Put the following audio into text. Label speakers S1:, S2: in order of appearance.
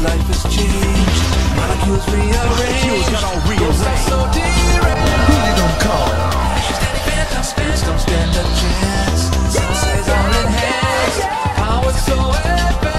S1: life has changed. Molecules rearranged. Ghosts are so deranged. Who you gonna call? Steady phantom spirits don't stand a chance. Senses all enhanced. Power so advanced.